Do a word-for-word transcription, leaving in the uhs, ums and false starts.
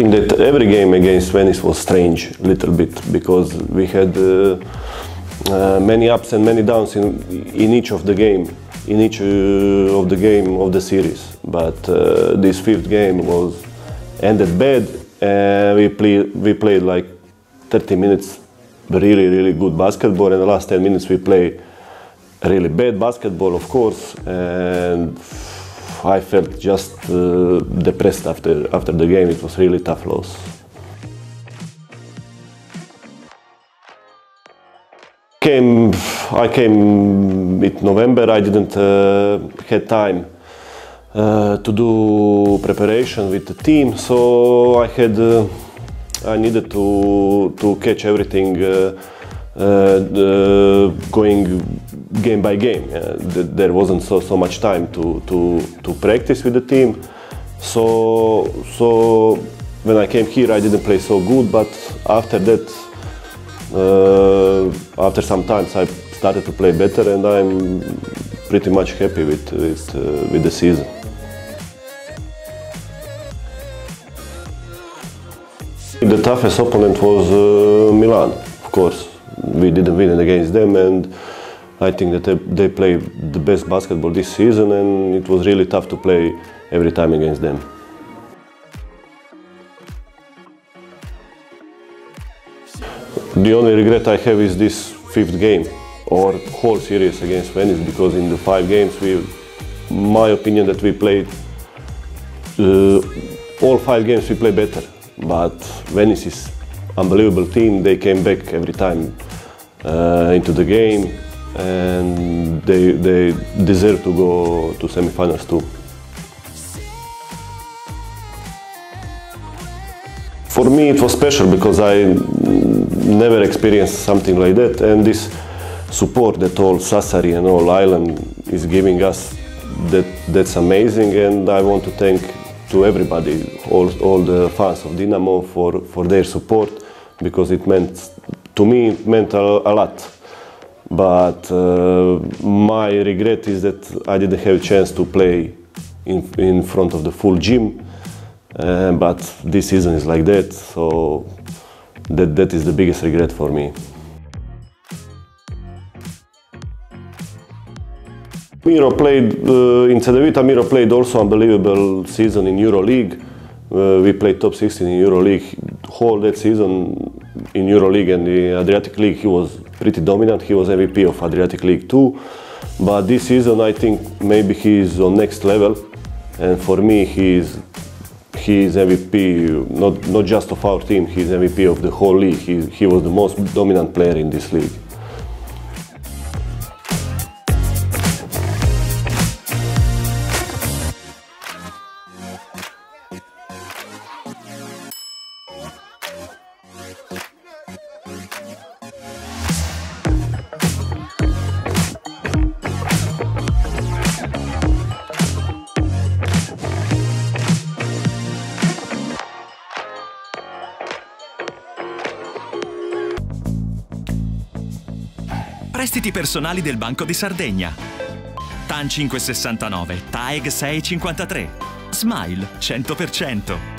think that every game against Venice was strange, a little bit, because we had uh, uh, many ups and many downs in, in each of the game, in each uh, of the game of the series. But uh, this fifth game was ended bad, and we play, we played like thirty minutes, really, really good basketball, and the last ten minutes we play really bad basketball, of course, and I felt just uh, depressed after, after the game. It was really tough loss. Came, I came in November. I didn't uh, had time uh, to do preparation with the team, so I had uh, I needed to to catch everything uh, uh, uh, going game by game. Uh, there wasn't so so much time to to to practice with the team. So so when I came here, I didn't play so good. But after that, uh, after some time, I started to play better, and I'm pretty much happy with with uh, with the season. The toughest opponent was uh, Milan, of course. We didn't win against them, and I think that they, they played the best basketball this season, and it was really tough to play every time against them. The only regret I have is this fifth game, or whole series against Venice, because in the five games, we, my opinion that we played, uh, all five games we played better. But Venice is unbelievable team. They came back every time uh, into the game, and they, they deserve to go to semifinals too. For me it was special because I never experienced something like that, and this support that all Sassari and all Island is giving us, that, that's amazing, and I want to thank to everybody, all, all the fans of Dinamo for, for their support, because it meant, to me, it meant a, a lot. But uh, my regret is that I didn't have a chance to play in, in front of the full gym, uh, but this season is like that, so that, that is the biggest regret for me. Miro played, uh, in Cedevita, Miro played also unbelievable season in EuroLeague. Uh, we played top sixteen in EuroLeague. Whole that season in EuroLeague and the Adriatic League, he was pretty dominant. He was M V P of Adriatic League too. But this season, I think maybe he is on next level. And for me, he is, he is M V P, not, not just of our team, he is M V P of the whole league. He, he was the most dominant player in this league. Prestiti personali del Banco di Sardegna. TAN cinque sessantanove, TAEG sei cinquantatré, Smile cento per cento.